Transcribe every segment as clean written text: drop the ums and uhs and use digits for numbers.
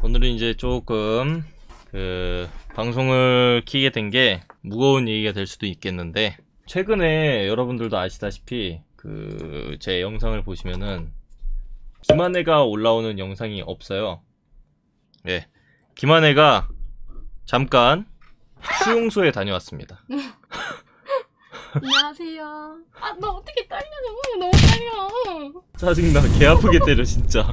오늘은 이제 조금 방송을 키게 된 게 무거운 얘기가 될 수도 있겠는데, 최근에 여러분들도 아시다시피 제 영상을 보시면은 김한혜가 올라오는 영상이 없어요. 예, 김한혜가 잠깐 수용소에 다녀왔습니다. 안녕하세요. 아, 나 어떻게 떨려? 너무 떨려. 짜증나. 개 아프게 때려 진짜.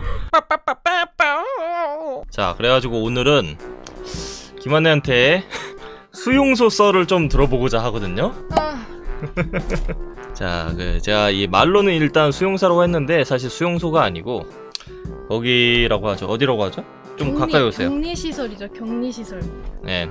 자, 그래가지고 오늘은 김한혜한테 수용소 썰을 좀 들어보고자 하거든요. 자, 제가 이 말로는 일단 수용소라고 했는데 사실 수용소가 아니고 거기라고 하죠. 어디라고 하죠? 좀 가까이 오세요. 격리시설이죠. 격리시설. 네,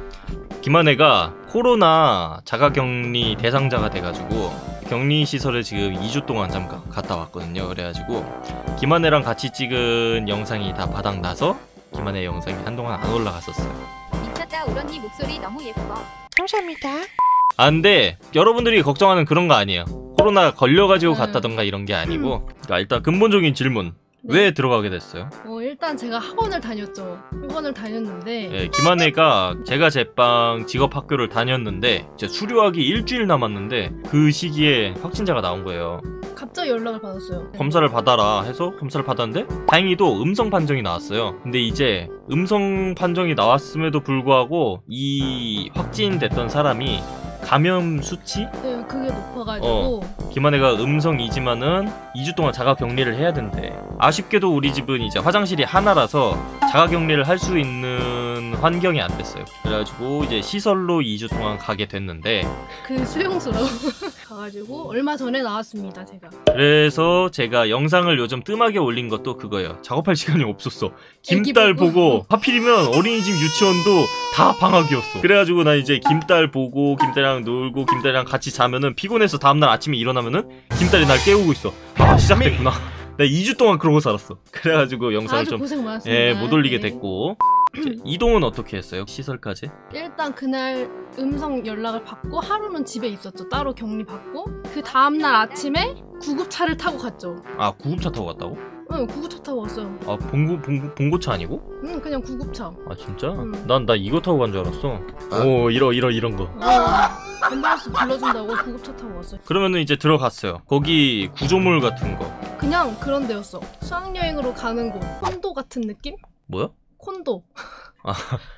김한혜가 코로나 자가격리 대상자가 돼가지고 격리시설에 지금 2주 동안 잠깐 갔다 왔거든요. 그래가지고 김한혜랑 같이 찍은 영상이 다 바닥나서 김한혜 영상이 한동안 안 올라갔었어요. 미쳤다. 우런니 목소리 너무 예뻐. 감사합니다. 아, 근데 여러분들이 걱정하는 그런 거 아니에요. 코로나 걸려가지고 갔다던가 이런 게 아니고, 그러니까 일단 근본적인 질문, 왜 들어가게 됐어요? 일단 제가 학원을 다녔죠. 학원을 다녔는데 예, 김한혜가 제가 제빵 직업학교를 다녔는데 이제 수료하기 일주일 남았는데 그 시기에 확진자가 나온 거예요. 갑자기 연락을 받았어요. 검사를 받아라 해서 검사를 받았는데 다행히도 음성 판정이 나왔어요. 근데 이제 음성 판정이 나왔음에도 불구하고 이 확진됐던 사람이 감염 수치? 네, 그게 높아가지고 김한혜가 음성이지만은 2주 동안 자가격리를 해야 된대. 아쉽게도 우리 집은 이제 화장실이 하나라서 자가격리를 할 수 있는 환경이 안 됐어요. 그래가지고 이제 시설로 2주 동안 가게 됐는데, 그 수용소로 가가지고 얼마 전에 나왔습니다. 제가. 그래서 제가 영상을 요즘 뜸하게 올린 것도 그거예요. 작업할 시간이 없었어. 김딸 보고 하필이면 어린이집 유치원도 다 방학이었어. 그래가지고 나 이제 김딸 보고 김딸이랑 놀고 김딸이랑 같이 자면은 피곤해서 다음날 아침에 일어나면은 김딸이 날 깨우고 있어. 아, 시작됐구나. 나 2주 동안 그러고 살았어. 그래가지고 영상을 좀 고생 많았습니다. 못 올리게 됐고. 이제 이동은 어떻게 했어요? 시설까지? 일단 그날 음성 연락을 받고 하루는 집에 있었죠. 따로 격리 받고 그 다음날 아침에 구급차를 타고 갔죠. 아, 구급차 타고 갔다고? 응, 구급차 타고 왔어요. 아, 봉고차 아니고? 응, 그냥 구급차. 아, 진짜? 응. 나 이거 타고 간 줄 알았어. 오, 이런 거. 앰뷸런스 불러준다고 구급차 타고 왔어요. 그러면은 이제 들어갔어요. 거기 구조물 같은 거. 그냥 그런 데였어. 수학여행으로 가는 곳. 콘도 같은 느낌? 뭐야? 콘도. 아,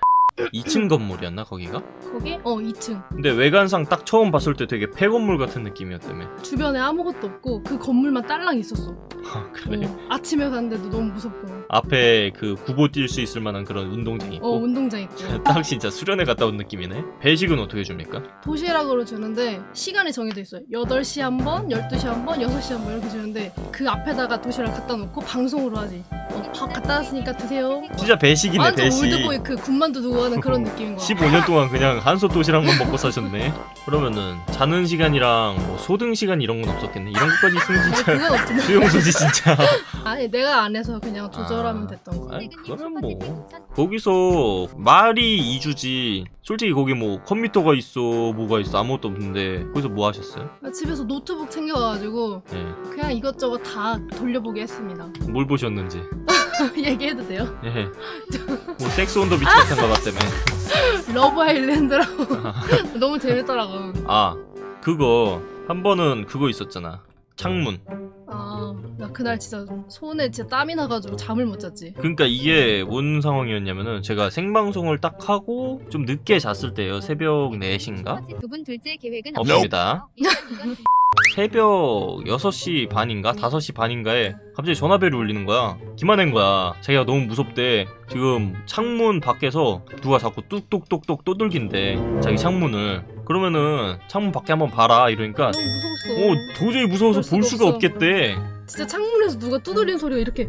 2층 건물이었나 거기가? 거기? 2층. 근데 외관상 딱 처음 봤을 때 되게 폐건물 같은 느낌이었다며. 주변에 아무것도 없고 그 건물만 딸랑 있었어. 아, 그래? 아침에 갔는데도 너무 무섭고. 앞에 그 구보 뛸 수 있을 만한 그런 운동장 있고. 운동장 있고. 딱 진짜 수련회 갔다 온 느낌이네. 배식은 어떻게 줍니까? 도시락으로 주는데 시간이 정해져 있어요. 8시 한 번, 12시 한 번, 6시 한 번 이렇게 주는데 그 앞에다가 도시락 갖다 놓고 방송으로 하지. 밥 갖다 놨으니까 드세요. 진짜 배식이네. 완전 배식. 올드보이 그 군만두 두고 하는 그런 느낌인 거야. 15년 동안 그냥 한솥 도시락만 먹고 사셨네. 그러면은 자는 시간이랑 뭐 소등 시간 이런 건 없었겠네. 이런 것까지 있으면 아니, 진짜 그건 없던데. 수용소지 진짜. 아니 내가 안 해서 그냥 조절하면 됐던 거. 아니, 그러면 뭐 거기서 말이 2주지. 솔직히 거기 뭐 컴퓨터가 있어 뭐가 있어 아무것도 없는데 거기서 뭐 하셨어요? 집에서 노트북 챙겨가지고 네. 그냥 이것저것 다 돌려보게 했습니다. 뭘 보셨는지. 얘기해도 돼요? 예. 뭐 섹스 온 더 비치 같은 거 봤다며. 러브 아일랜드라고. 너무 재밌더라고. 아, 그거 한 번은 그거 있었잖아. 창문. 나 그날 진짜 손에 진짜 땀이 나가지고 잠을 못 잤지. 그러니까 이게 뭔 상황이었냐면은 제가 생방송을 딱 하고 좀 늦게 잤을 때예요. 새벽 4시인가? 두분 둘째 계획은 없습니다. 새벽 6시 반인가? 5시 반인가에 갑자기 전화벨이 울리는 거야. 김한혜인 거야. 자기가 너무 무섭대. 지금 창문 밖에서 누가 자꾸 뚝뚝뚝뚝 두들긴대. 자기 창문을. 그러면은 창문 밖에 한번 봐라 이러니까 너무 무서웠어. 도저히 무서워서 볼 수가 없어. 없겠대. 진짜 창문에서 누가 두드리는 소리가 이렇게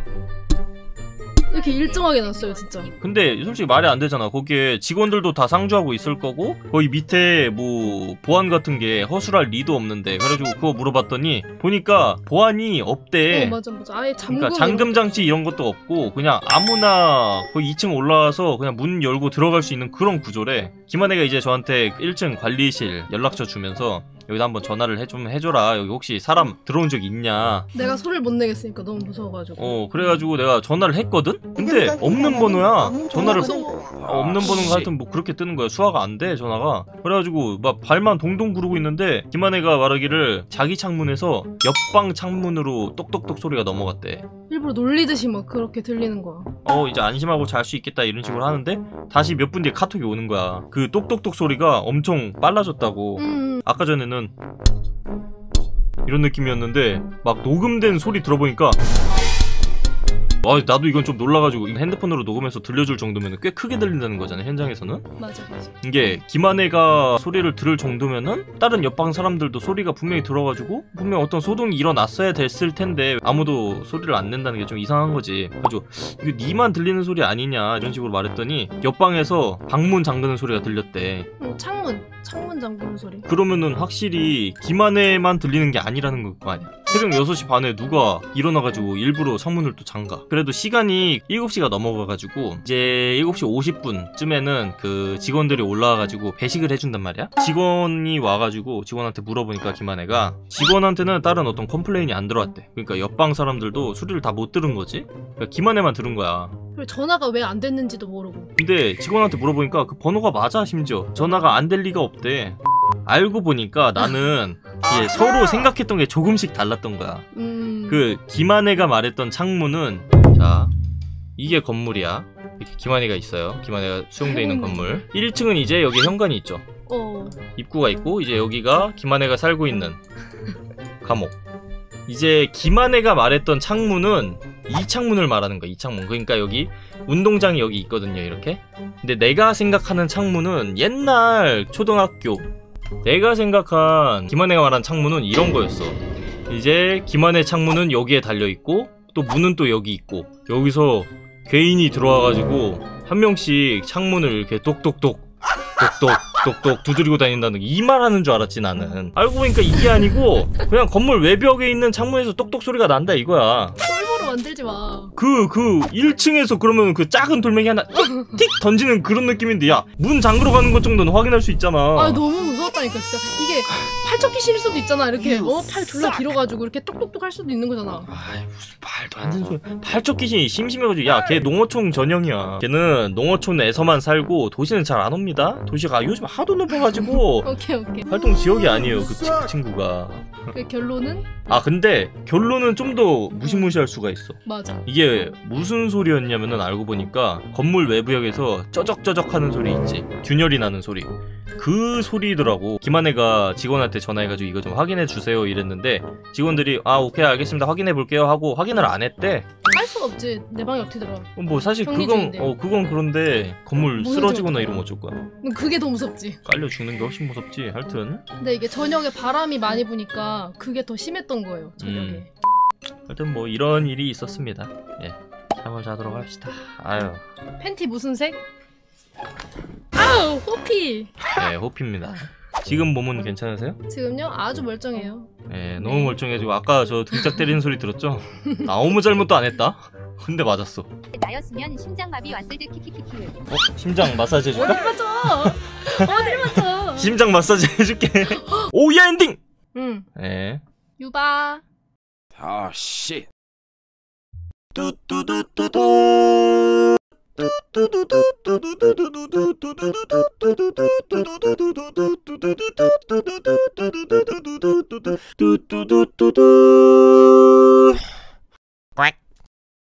일정하게 났어요 진짜. 근데 솔직히 말이 안 되잖아. 거기에 직원들도 다 상주하고 있을 거고 거기 밑에 뭐 보안 같은 게 허술할 리도 없는데. 그래가지고 그거 물어봤더니 보니까 보안이 없대. 맞아. 아예 잠금. 그러니까 잠금 장치 이런 것도 없고 그냥 아무나 거기 2층 올라와서 그냥 문 열고 들어갈 수 있는 그런 구조래. 김한혜가 이제 저한테 1층 관리실 연락처 주면서 여기다 한번 전화를 좀 해줘라. 여기 혹시 사람 들어온 적 있냐. 내가 소리를 못 내겠으니까 너무 무서워가지고. 그래가지고 내가 전화를 했거든? 근데 없는 번호야. 전화를 없는 번호가 하여튼 뭐 그렇게 뜨는 거야. 수화가 안 돼 전화가. 그래가지고 막 발만 동동 구르고 있는데 김한혜가 말하기를 자기 창문에서 옆방 창문으로 똑똑똑 소리가 넘어갔대. 일부러 놀리듯이 막 그렇게 들리는 거야. 이제 안심하고 잘 수 있겠다 이런 식으로 하는데 다시 몇 분 뒤에 카톡이 오는 거야. 그 똑똑똑 소리가 엄청 빨라졌다고. 아까 전에는 이런 느낌이었는데 막 녹음된 소리 들어보니까 나도 이건 좀 놀라가지고 핸드폰으로 녹음해서 들려줄 정도면 꽤 크게 들린다는 거잖아 현장에서는. 맞아. 이게 김한혜가 소리를 들을 정도면은 다른 옆방 사람들도 소리가 분명히 들어가지고 분명 어떤 소동이 일어났어야 됐을 텐데 아무도 소리를 안 낸다는 게 좀 이상한 거지. 그래서 이거 니만 들리는 소리 아니냐 이런 식으로 말했더니 옆방에서 방문 잠그는 소리가 들렸대. 창문 잠그는 소리. 그러면은 확실히 김한혜만 들리는 게 아니라는 거 아니야. 새벽 6시 반에 누가 일어나가지고 일부러 창문을 또 잠가. 그래도 시간이 7시가 넘어가가지고 이제 7시 50분쯤에는 그 직원들이 올라와가지고 배식을 해준단 말이야. 직원이 와가지고 직원한테 물어보니까 김한혜가 직원한테는 다른 어떤 컴플레인이 안 들어왔대. 그러니까 옆방 사람들도 소리를 다 못 들은 거지. 그러니까 김한혜만 들은 거야. 그리고 전화가 왜 안 됐는지도 모르고. 근데 직원한테 물어보니까 그 번호가 맞아. 심지어 전화가 안 될 리가 없대. 알고 보니까 나는 이게 서로 생각했던 게 조금씩 달랐던 거야. 그 김한혜가 말했던 창문은 자 이게 건물이야. 이렇게 김한혜가 있어요. 김한혜가 수용돼 있는 건물. 1층은 이제 여기 현관이 있죠. 입구가 있고 이제 여기가 김한혜가 살고 있는 감옥. 이제 김한혜가 말했던 창문은 이 창문을 말하는 거야. 이 창문. 그러니까 여기 운동장이 여기 있거든요. 이렇게. 근데 내가 생각하는 창문은 옛날 초등학교 내가 생각한 김한혜가 말한 창문은 이런 거였어. 이제 김한혜 창문은 여기에 달려있고 또 문은 또 여기 있고 여기서 괴인이 들어와가지고 한 명씩 창문을 이렇게 똑똑똑 두드리고 다닌다는 이 말하는 줄 알았지 나는. 알고 보니까 이게 아니고 그냥 건물 외벽에 있는 창문에서 똑똑 소리가 난다 이거야. 쫄보로 만들지 마. 그 1층에서 그러면 그 작은 돌멩이 하나 틱 던지는 그런 느낌인데 야 문 잠그러 가는 것 정도는 확인할 수 있잖아. 너무 무서웠다니까 진짜. 이게 팔척기실 수도 있잖아. 이렇게 팔 졸라 길어가지고 이렇게 똑똑똑 할 수도 있는 거잖아. 무슨 말도 안 되는 소리. 팔척기신이 심심해가지고 야 걔 농어촌 전형이야. 걔는 농어촌에서만 살고 도시는 잘 안 옵니다. 도시가 요즘 하도 높아가지고 오케이. 활동 지역이 아니에요 그 친구가. 그 결론은? 근데 결론은 좀 더 무시무시할 수가 있어. 맞아. 이게 무슨 소리였냐면은 알고 보니까 건물 외부역에서 쩌적쩌적 하는 소리 있지. 균열이 나는 소리. 그 소리더라고. 김한혜가 직원한테 전화해가지고 이거 좀 확인해 주세요 이랬는데 직원들이 오케이 알겠습니다 확인해 볼게요 하고 확인을 안 했대. 할 수가 없지. 내 방에 어떻게 들어. 뭐 사실 그건 그런데 건물 쓰러지거나 이러면 어쩔 거야. 그게 더 무섭지. 깔려 죽는 게 훨씬 무섭지. 하여튼 근데 이게 저녁에 바람이 많이 부니까 그게 더 심했던 거예요 저녁에. 하여튼 뭐 이런 일이 있었습니다. 예, 잠을 자도록 합시다. 아유. 팬티 무슨 색? 호피. 네, 호피입니다. 지금 몸은 괜찮으세요? 지금요? 아주 멀쩡해요. 네, 너무 멀쩡해지고 아까 저 등짝 때리는 소리 들었죠? 나 아무 잘못도 안 했다? 근데 맞았어. 나였으면 심장마비 왔을 듯 키키키키. 심장 마사지 해줄까? 어딜 맞춰? 어딜 맞춰? 심장 마사지 해줄게. 오야 엔딩! 네. 유바. 씨. 뚜뚜뚜뚜뚜